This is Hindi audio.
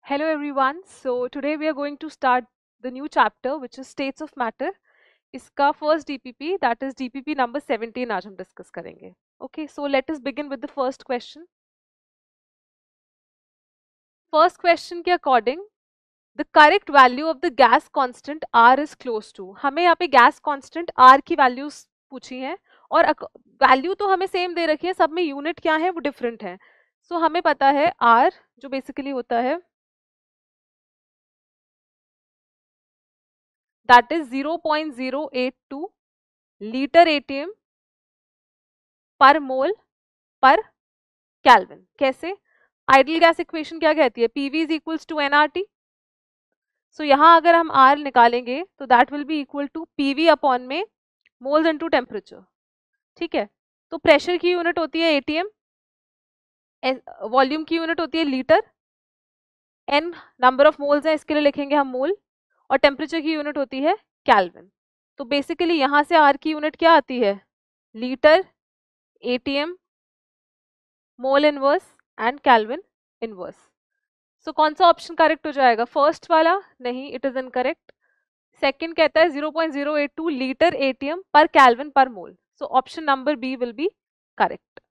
Hello everyone. So today we are going to start the new chapter which is states of matter. इसका first DPP that is DPP number 17 आज हम discuss करेंगे. Okay, so let us begin with the first question. First question के according the correct value of the gas constant R is close to. हमें यहाँ पे gas constant R की values पूछी हैं और value तो हमें same दे रखी है, सब में unit क्या है वो different है. So हमें पता है R जो basically होता है that is 0.082 लीटर एटीएम पर मोल पर केल्विन. कैसे? आइडियल गैस इक्वेशन क्या कहती है? PV is equals to NRT. So यहां अगर हम आर निकालेंगे तो that will be equal to PV upon में मोल्स इनटू टेम्परेचर. ठीक है, तो प्रेशर की यूनिट होती है एटीएम, वॉल्यूम की यूनिट होती है litre, N number of moles है इसके लिए लिखेंगे हम मोल, और टेम्परेचर की यूनिट होती है केल्विन. तो बेसिकली यहां से आर की यूनिट क्या आती है? Litre, ATM, mole inverse and kelvin inverse. So कौन सा ऑप्शन करेक्ट हो जाएगा? फर्स्ट वाला नहीं, इट इज इनकरेक्ट. सेकंड कहता है 0.082 लीटर एटीएम पर केल्विन पर mole. So option number B will be correct.